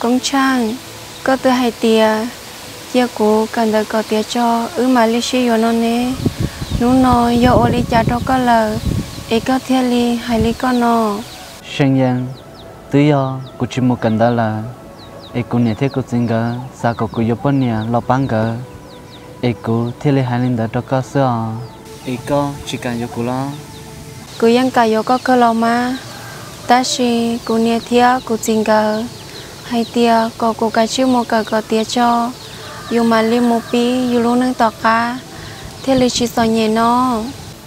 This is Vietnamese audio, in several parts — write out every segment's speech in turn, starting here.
công trang có từ hai tia giờ cũ cần đợi có tia cho mà lý sĩ yo nó nè nú nó yo ô lý cha đó có lờ ấy có theo lý hai lý con nó sinh nhân tự do của chỉ một cần đó là ấy cũng nhận thấy của chính cái sao của yo bên nhà lo bán cái ấy cũng theo lý hai linh đó có sữa ấy có chỉ cần yo của lo cứ yang cả yo có cơ lo mà ta chỉ cũng nhận theo của chính cái hai tia có cái chữ một cái có tia cho yo mà lý một pi yo luôn nâng tọt cả theo lý chỉ soi nhẹ nó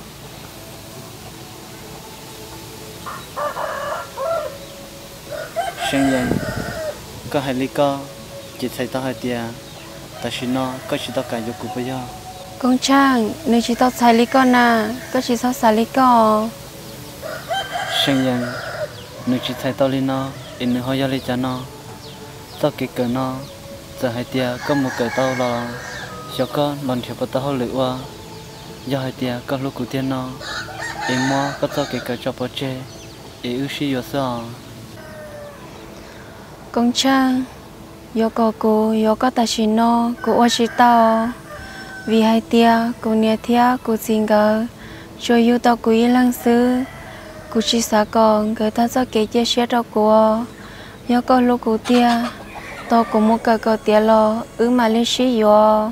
sinh nhân có hai lý có chỉ thấy tao hai tia ta chỉ nó có chỉ tao cả yo của bây giờ công trang nếu chỉ tao xài lý con à có chỉ tao xài lý con sinh nhân nếu chỉ thấy tao lý nó in nữa hơi lý cho nó tao kể cỡ nó giờ hai tia có một cỡ tao là cho con lần theo bắt tao lựa qua giờ hai tia có lúc cụ tiên nó em mua có tao kể cỡ cho bố chê em ưu sĩ yo sao công trang yo có cô yo có ta chỉ nó cô ở chỉ tao vì hai tia cô nhẹ thia cô xin gỡ cho yêu tao cô yên lặng sư cô chỉ sợ con người ta cho kể chia sẻ cho cô yo có lúc cô tia tao cũng một cái tia lo mà lên sĩ yo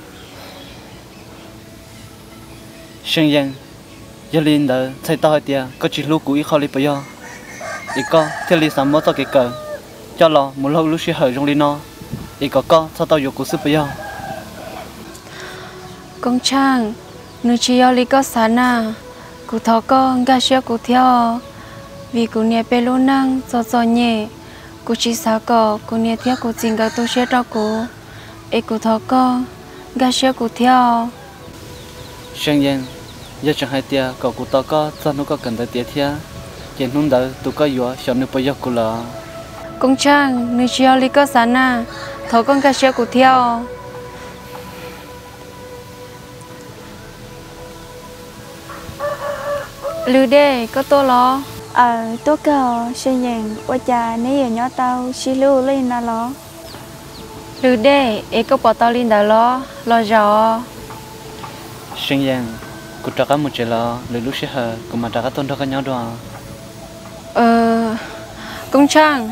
sinh nhân giờ linh đó thấy tao hai tia có chỉ lúc cụ ít khó lý bây giờ ý có theo lý sắm mất tao kể cỡ cho lo một lâu lúc sẽ hở trong lý nó ý có sao tao dùng cụ sức bây giờ công trang nếu chỉ yo lý có sáng à cụ thọ con gà xeo cụ theo vì cụ nhẹ bê lô năng cho nhẹ cụ chỉ sợ cụ nhẹ theo cụ chính cái tôi sẽ cho cụ ấy cụ thọ con gà xeo cụ theo sinh nhân giờ chẳng hai tia cậu cụ tao có sao nó có cần tới tia thia chỉ nung đỡ tụi có vừa sợ nó bây giờ cụ là công trang nếu chỉ yo lý có sáng à thọ con gà xeo cụ theo lưu đê có tô lo tôi có xây dựng qua cha nếu nhỏ tao xí lưu lên là lo lưu đê ấy có bỏ tao lên đó lo rõ sinh nhân cụ trả cả một triệu lo lười lúc sẽ hở cụ mà trả cả tôn đó có nhau đó công trang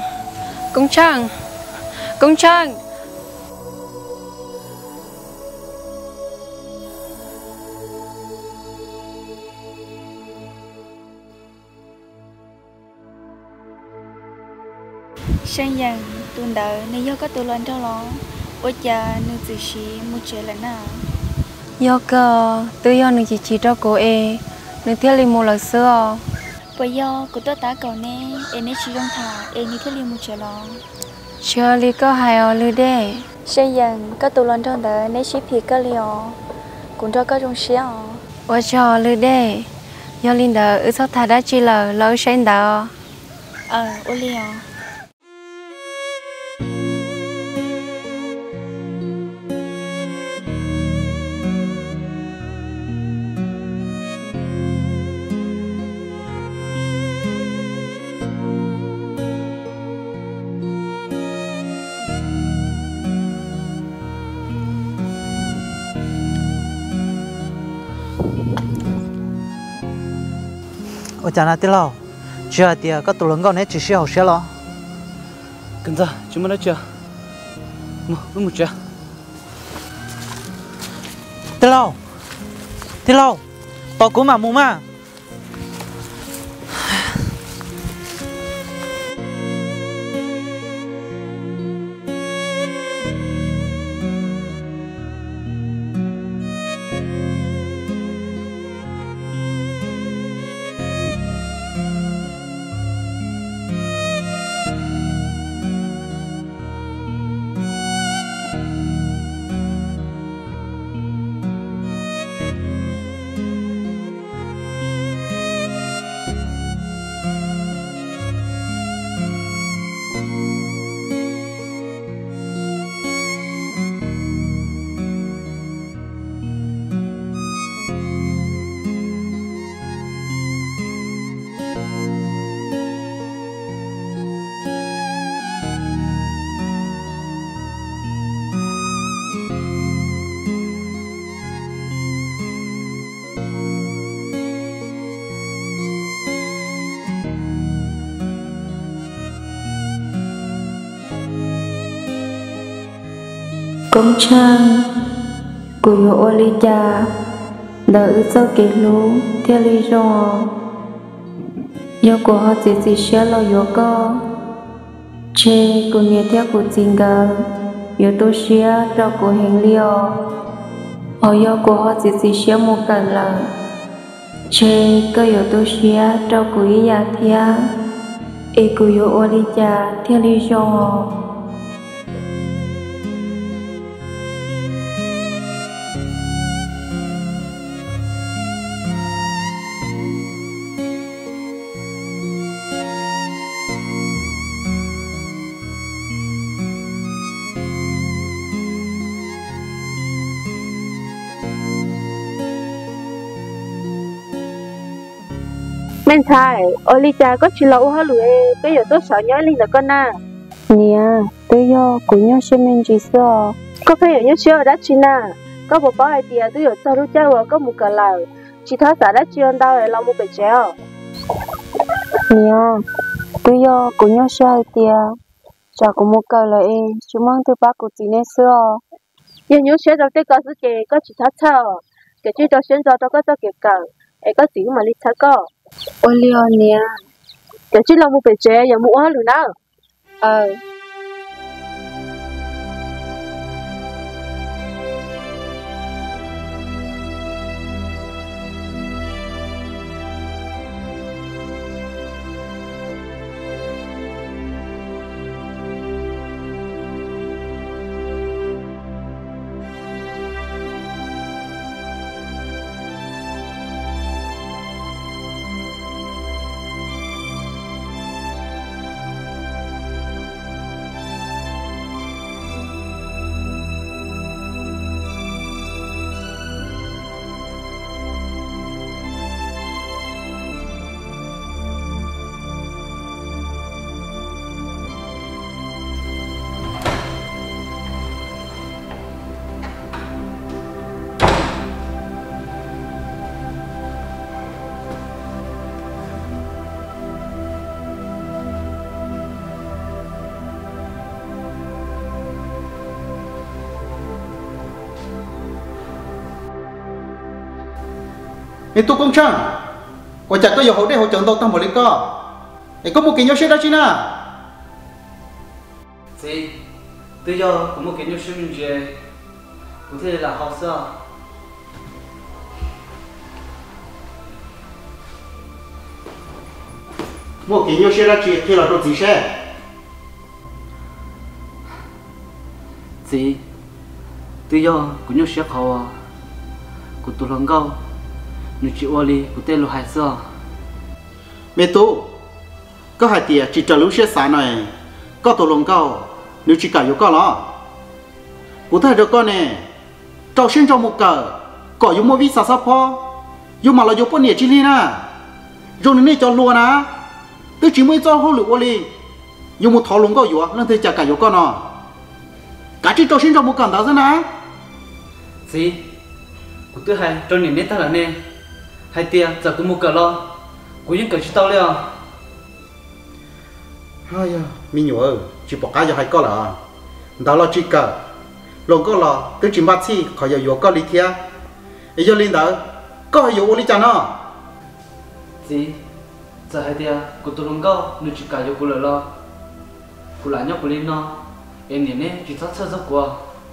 xây dựng tuần đợi nếu do có tự lên cho lo qua cha nếu tự xí một chuyện là nào yo cơ tự do nên chỉ cho cô nên theo li một lần xưa bây giờ cô tôi tá cầu nè em nên chỉ trong thả em như thế li một chuyện lo chưa li có hai ở lưu đê xây dựng có tự lên cho đợi nếu xí phía cái liều cũng cho có trong xí ở cho lưu đê yo linh đờ ở sau thả đã chỉ là lỡ sen đờ ở liều ôi chả nào tiếc lo chưa thì có tụi lớn con ấy chỉ sẽ học sẽ lo cần ra chúng mình đã chưa một chưa tiếc lo tao cũng mà mua mà công trang của yo oli cha đợi sau kỷ lú theo lý do yo của họ chỉ xé lo yo co chê của nhà theo của chính gà yo tôi xé cho của hình liò họ yo của họ chỉ xé một cái là chê cơ yo tôi xé cho của ý nhà theo e của yo oli cha theo lý do nên thay Olivia có chỉ lâu hơn lười cái giờ tôi sợ nhớ linh là con na nè tôi yo cũng nhớ xem mình chỉ sợ có phải ở nhớ chưa đã chỉ na có một bao hai tiền tôi ở sau lúc chơi có một cái là chỉ tháo xả đã chưa ăn đau để làm một cái chéo nè tôi yo cũng nhớ xem tiền chả có một cái là chúng mang từ bác của chị nên xưa nhưng nhớ chơi đầu tiên có sự gì có chỉ tháo thao cái chỉ cho xem cho tôi có cho kịp cả có gì mà đi tháo có ôi liều nè cái chỉ là một cái chéo giờ mua hết rồi nào Ê tu công trang, quả chả có nhiều hậu đây hậu chẳng đâu tâm một lý co. Ê có một cái nhau xe đó chứ na. Gì? Tôi giờ có một cái nhau xe mình chơi, có thể là học sao? Một cái nhau xe đó chỉ thì là đồ gì xe? Gì? Tôi giờ có nhau xe khó à, có tụi lòng cao. Nếu chị Oli có tên là hai sao? Mẹ tu, có hai tia chỉ trả lũ xe sáng này, có tổ lồng cao, nếu chỉ cả yếu có lo. Cụ thể được con này, trâu sinh trong một cờ, có yếu mua vi sa po, yếu mà là yếu bốn nhiệt chi li na, rồi nên cho luôn á, tôi chỉ mới cho hỗ lũ Oli, yếu một tháo lồng cao yếu, nên tôi trả cả yếu con nó, cả chỉ trâu sinh trong một cờ đó ra na. Gì? Cụ thứ hai trong niệm ta là nè. Hai tia giờ cũng một cờ lo, cũng những cờ chỉ tao liền. Hay à, mình nhớ chỉ bỏ cái giờ hai con là, đó là chỉ cờ, lòng có là tôi chỉ bắt chi khỏi giờ yếu có lý thia, giờ linh đó có yếu Oli chăng nó? Gì? Giờ hai tia cũng tụi lòng cao, nếu chỉ cả yếu cũng lợi lo, cũng lại nhóc cũng linh nó, em niệm nè chỉ thoát sơ giấc của.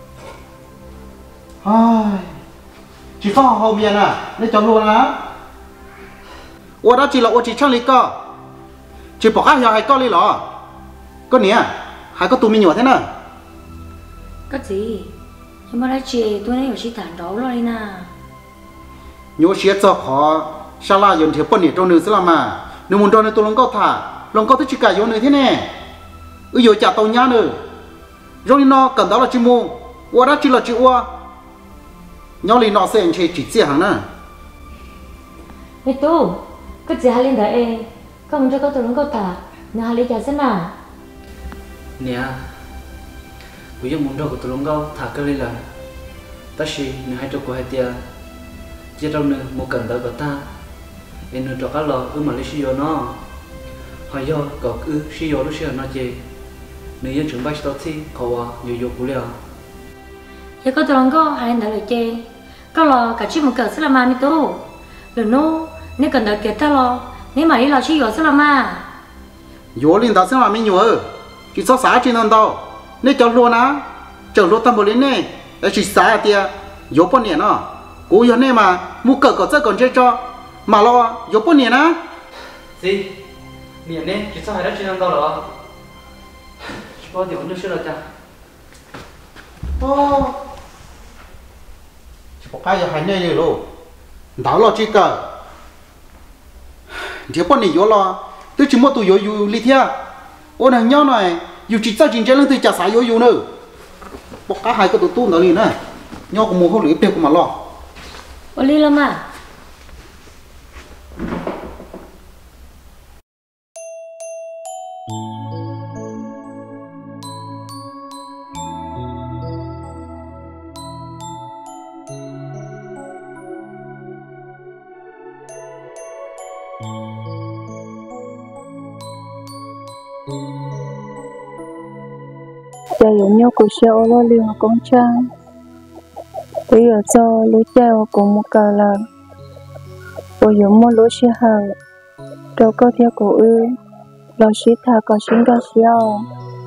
Ai, chỉ có hậu miền à, nên cho luôn á. Ủa đó chỉ là ủa chỉ cho lý co, chỉ bỏ cái giờ hai con lý lọ, con nè, hai con tụi mình nhỏ thế nào? Cái gì? Nhưng mà đã chị tôi này ở chỉ thản đó rồi nè. Nhớ xé cho họ, sao là dùng thiệp bẩn nhỉ trong nữ sẽ làm mà, nếu muốn cho nên tôi lòng cao thả, lòng cao tôi chỉ cả dùng nữa thế này, giờ trả tàu nhá nữa, rồi nó cần đó là chỉ mua, ủa đó chỉ là chỉ ủa. Nhau lý nó sẽ chỉ chia hàng nè. Mẹ tu, cái gì hai lên đấy em, không cho các tôi có thả, nhà hai lên trả xem nào. Nè, bây giờ muốn đâu của tụi lòng cao thả cái lên là, ta chỉ nếu hai trâu của hai tia, chỉ trong nữa một cần tới của ta, em nữa cho các lò mà lấy xí dầu nó, hỏi giờ có xí dầu nó xí dầu nó gì, nếu như chúng bay tao thì họ nhiều dầu của liền. giờ có tụi con hay lên lời chơi có lo cả chim một cỡ sẽ làm mà mi tu lần nô nếu cần đợi kia ta lo nếu mà đi lo chỉ có sẽ làm mà yếu lên đó sẽ làm mấy nhiều chỉ số xã trên non đâu nếu cho luôn á chờ luôn tâm bồ lên nè để chỉ xã tia yếu bao nhiêu nó cú yếu nè mà mua cỡ có rất còn chơi cho mà lo yếu bao nhiêu á gì miệng nè chỉ số hai đó trên non đâu rồi chỉ có điều nhất là cha ô chỉ có cái hai nơi luôn đào lo chỉ cỡ chỉ bao nhiêu yếu lo tôi chỉ muốn tụi yếu li thia ôn hàng nhau này yếu chỉ sao chính chế lên từ trả xã yếu nữa bọc cá hai cái tụi tu nó đi nữa nhau cũng mua không lưỡi tiền cũng mà lo ô li lắm à giờ dùng nhau của xe ô lo liền công trang bây giờ cho lúa treo cùng một cờ là bây giờ mua lúa xe hở đâu có theo cổ ư lo xí thà có xin có xéo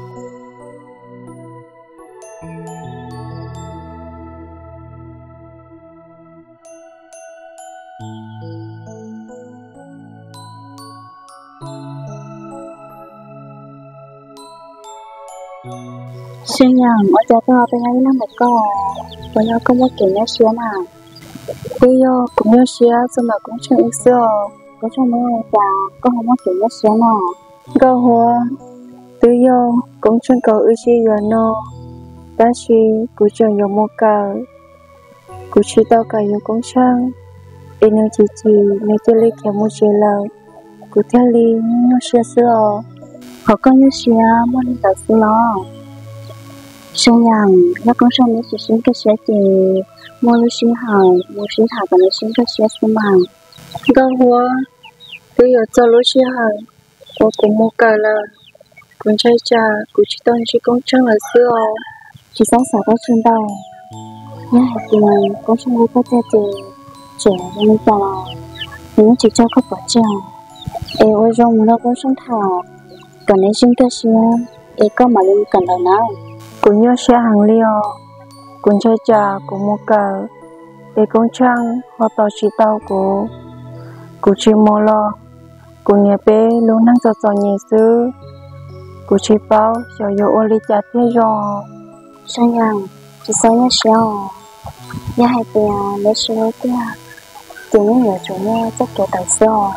sinh nhật ở chỗ tôi bên ấy nó một câu bây giờ có một kiểu nhớ xía nào bây giờ cũng nhớ xía xong rồi cũng chẳng ít xưa có trong mấy ngày già có không có kiểu nhớ xía nào câu hoa từ giờ cũng chẳng cầu ư xí rồi nó ta xí cũng chẳng dùng một cờ cũng chỉ tao cả dùng công trang em nói chỉ nếu tôi lấy kéo một chế lời cũng theo lý nhớ xía xưa họ có nhớ xía muốn đi tập xưa nó sinh nhật nó cũng xong nó chỉ sinh cái xía thì mua lúc sinh hào mua sinh thảo và nó sinh cái xía xuống bằng câu hoa từ giờ cho lúa xí hở cô cũng một cờ là cũng chơi trà cũng chỉ tao chỉ công trang là xưa chỉ sáng sớm có trên đầu nhớ hai tiền cũng xong đi có theo tiền trẻ lên già những chỉ cho các bạn trẻ em ơi rong nó cũng xong thảo cần nên sinh cái xía em có mà lên cần đầu nào cũng nhớ xe hàng liều cũng chơi trà cũng một cờ để công trang họ tao chỉ tao của chỉ mua lo của nhà bé luôn năng cho nhẹ xứ của chỉ bao cho yêu ô li chặt thế rồi sinh nhật chỉ sao nhớ xéo nhớ hai tiền lấy xéo kia chỉ những người chủ nhà chắc kể tại xéo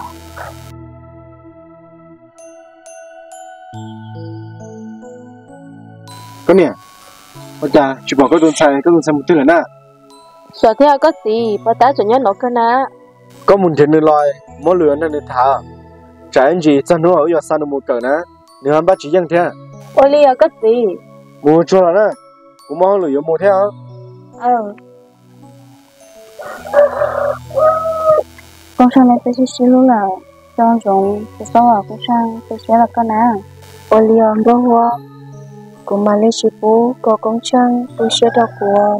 cái nè bây giờ chỉ bảo cái đồn xài một tí là nè sợ theo có gì bà ta chủ nhà nó cơ nè có muốn trên nơi loài mỗi lửa nên thả trái anh gì cho nó ở giờ sao nó một cỡ nè nếu anh bắt chỉ dân thế ô li có gì mua cho là nè cũng mong lửa mua theo con sang này tôi sẽ luôn là cho chúng tôi sau ở con sang tôi sẽ là con nè ô li có hoa của Malaysia có công trang tôi sẽ đọc của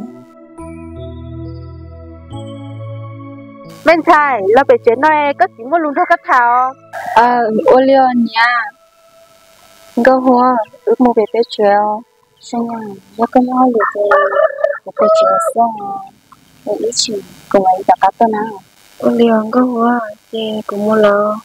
bên thai là bị chuyện này có chỉ muốn luôn thôi các thảo ô li nha có hoa ước mua về bé treo sinh nhật nó có nhau được thì một cái chuyện xong rồi ý chỉ cùng ấy đã cắt nào ô li có hoa thì cũng mua lo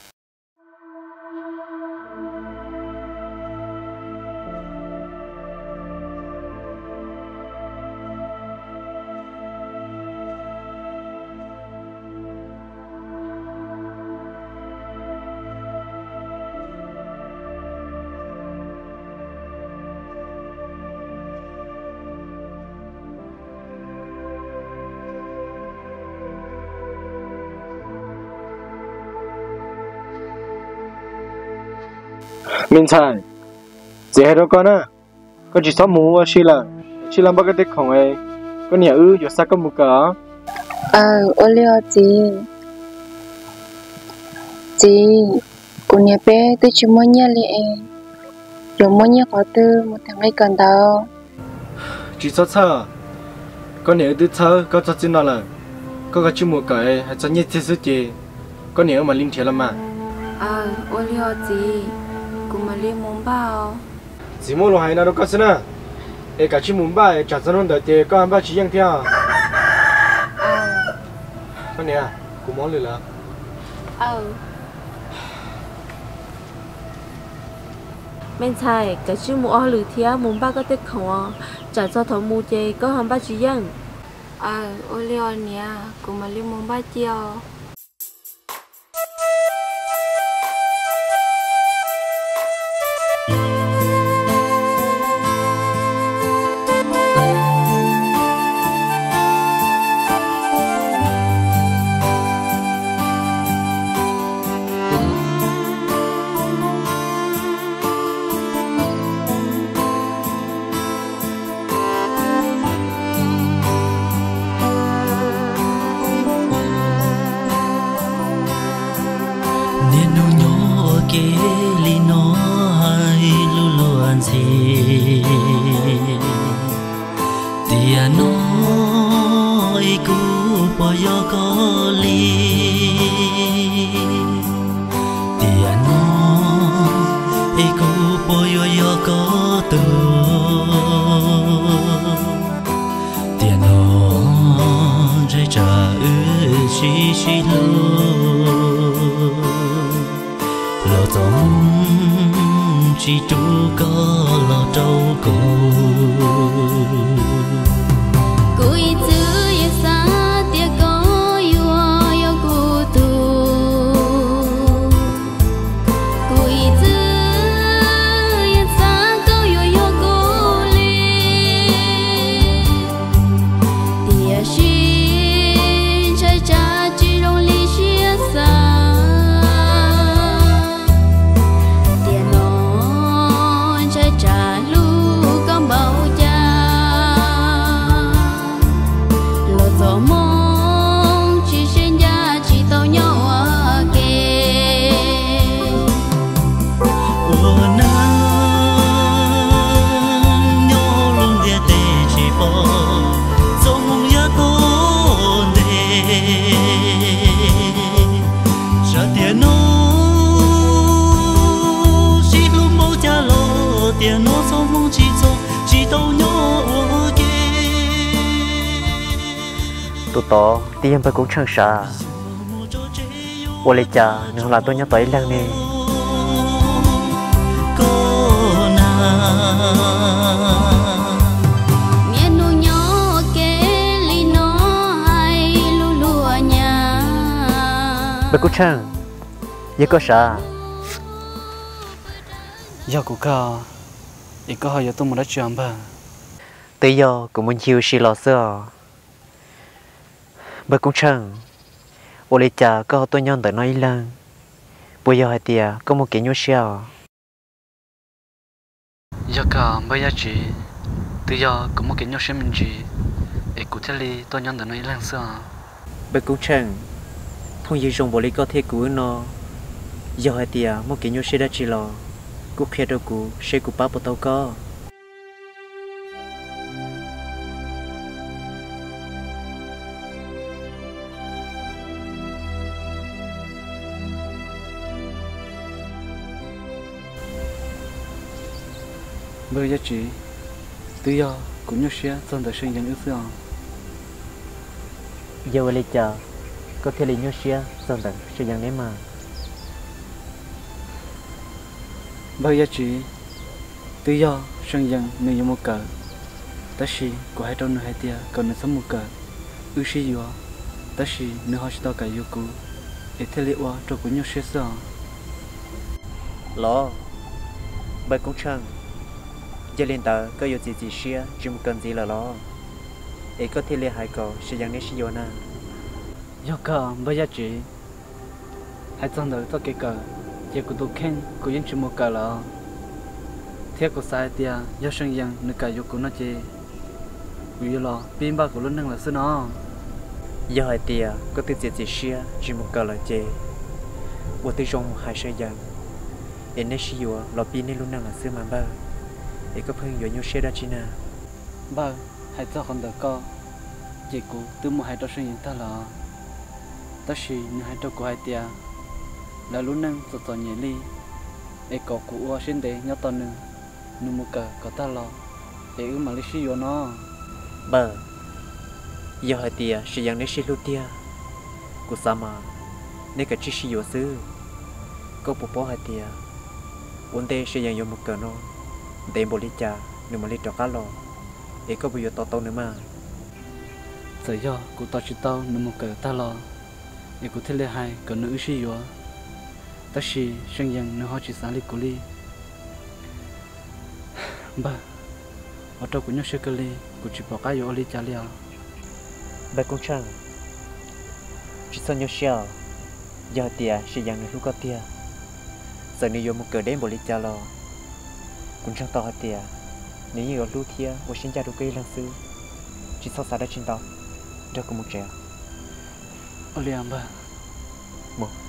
mình xài dễ đâu con à con chỉ sống mua chỉ là bao cái tếtของấy con nhà ư giờ sao có một cỡ ô li chị của nhà bé tôi chỉ muốn nhớ liền rồi muốn nhớ có tư một thằng ấy cần đâu chỉ sao sao con nhớ đứt thơ có cho chuyện nào là có cái chuyện một cái hay cho nhét thế sự gì con nhớ mà linh thiệt lắm mà ô liều gì cũng mà liều muốn bao chỉ mua đồ hay nào đâu có xin à cả chuyện muốn bài trả cho nó đợi thì có ăn bao chỉ ăn theo con nhớ cũng món lười là men sai cái chuyện mua lười thia muốn bao có tết không trả cho thầu mua chơi có ăn bao chỉ ăn ô liều nè cũng mà liều muốn bao chiều chỉ chú có lo trâu cô cúi chữ ye sa tia có yo cu tu cúi chữ ye sa có yo cô li tia xin trái cha chỉ rong li xia sa tụi tỏ tiêm phải cũng chẳng sợ, ô lê cha nhưng là tôi nhớ tới lần này. Bà cũng chẳng, vậy có sợ? Giờ cũng có, ít có hỏi giờ tôi muốn đã chọn bà. Tới giờ cũng muốn chiều xí lò xưa. Bà cũng chẳng, ô lê cha có tôi nhớ tới nói lần. Bây giờ hai tia có một cái nhô xeo. Giờ cả bây giờ chị, từ giờ có một cái nhô xeo mình chị, ít cụ thể li tôi nhớ tới nói lần xưa. Bà cũng chẳng, không gì dùng bộ lý có thể cứu nó. Giờ hai tia một cái nhô xeo đã chỉ lò. Cú kia đâu cú sẽ cú bắt bắt tao có. Bây giờ chị, từ giờ cũng nhớ xe xong tới sinh dân ước xưa. Giờ lấy chờ, có thể lấy nhớ xe xong tới sinh dân đấy mà. Bây giờ chị, từ giờ sinh dân nơi như một cờ, ta sĩ của hai trong nơi hai tia còn nơi sống một cờ, ước sĩ gì đó, ta sĩ nơi họ sẽ tao cả yêu cũ, để thế liệu qua cho cũng nhớ xe xưa. Lo, bây cũng chẳng. Giờ lên tờ có yêu gì xia chỉ một cần gì là lo, ấy có thể lấy hai cậu sẽ dành đến xíu na. Giờ cả bây giờ chị, hai trong đời tôi cái cờ, giờ của tôi khen của những chuyện một cờ là, theo của sai tia giờ sinh dân nơi cả yêu của nó chị, vì lo pin ba của luôn năng là xưa nó. Giờ hai tia có tự gì xia chỉ một cờ là chị, bộ tự trong hai sinh dân, đến đây xíu lo pin nên luôn năng là xưa mà ba. Ấy có phương dội nhau xe đã chi nào. Ba, hãy cho con đỡ co. chị cô từ một hai trò sinh ta là ta chỉ như hai trò của hai tia là lúc nâng cho nhẹ đi để có cụ xin để nhớ tao nữa nụ một cả có ta lo để mà lấy xí vô nó bờ giờ hai tia sẽ yang lấy xí lúa tia cụ sa mà nên cái chiếc xí vô xứ có bộ bó hai tia ổn định sẽ yang vô một cỡ nó để bổ lý cha nụ mà lấy trò cá lo để có bây giờ tao nữa mà giờ giờ cụ tao chỉ tao nụ một cỡ ta lo để cụ thấy lệ hai cỡ nữ xí vô ta chỉ sinh yang nữ họ chỉ sáng đi cụ đi ba ở trong của nhau sẽ cơ li của chị bảo cái vô li cha liao bà con chăng chỉ sau nhau xia giờ tia sẽ yang được lúc có tia giờ này vô một cờ đến bộ li cha lo cũng chẳng to tia nếu như ở lưu thia và sinh ra được cây lăng sư chỉ sau xa đã trên tàu cho cùng một trẻ ở liang ba một